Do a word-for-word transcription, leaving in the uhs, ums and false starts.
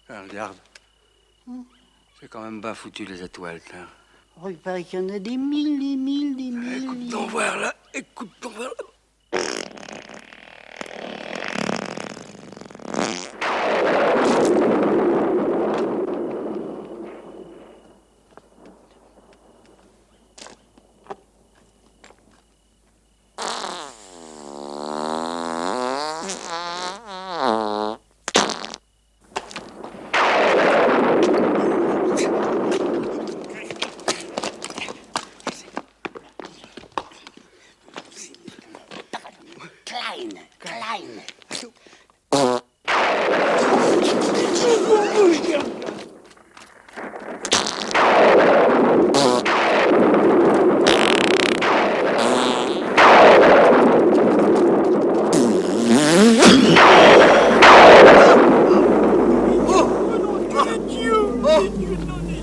Ah, regarde. C'est quand même pas foutu les étoiles, là. Oh, il paraît qu'il y en a des mille, des mille, des mille. Écoute donc voir là. Écoute donc voir là. Klein, klein. Oh, mon Dieu, Dieu, non,